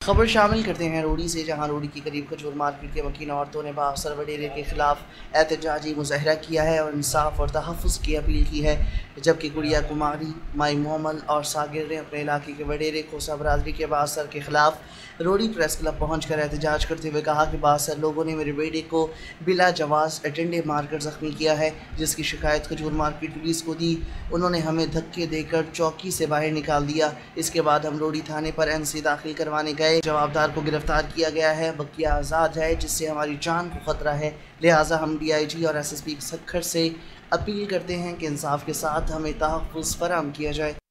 खबर शामिल करते हैं रोडी से, जहां रोडी की करीब खजूर मार्केट के मकीन औरतों ने बाअसर वडेरे के खिलाफ एहतजाजी मुजाहरा किया है और इंसाफ और तहफ़्फ़ुज़ की अपील की है। जबकि गुड़िया कुमारी, माई मोमल और सागिर ने अपने इलाके के वडेरे खोसा बरादरी के बाअसर के खिलाफ रोडी प्रेस क्लब पहुँच कर एहतजाज करते हुए कहा कि बाअसर लोगों ने मेरे बेटे को बिला जवाज़ अटेंडे मारकर ज़ख्मी किया है, जिसकी शिकायत खजूर मार्केट पुलिस को दी। उन्होंने हमें धक्के देकर चौकी से बाहर निकाल दिया। इसके बाद हम रोडी थाने पर NC दाखिल करवाने गए। जवाबदार को गिरफ्तार किया गया है, बकिया आज़ाद है, जिससे हमारी जान को ख़तरा है। लिहाजा हम DIG और SSP खक्खर से अपील करते हैं कि इंसाफ के साथ हमें तहफ़्फ़ुज़ फराहम किया जाए।